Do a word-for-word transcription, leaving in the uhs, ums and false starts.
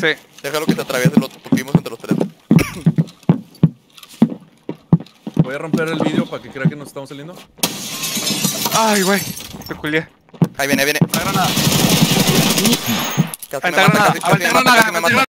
Sí. Déjalo que te atraviese, lo tuvimos entre los tres. Voy a romper el vídeo para que crea que nos estamos saliendo. Ay, güey. Te culié. Ahí viene, ahí viene. La granada. Casi Ahí me está mata, granada. casi, casi me Aventa mata, granada, casi me aventa mata.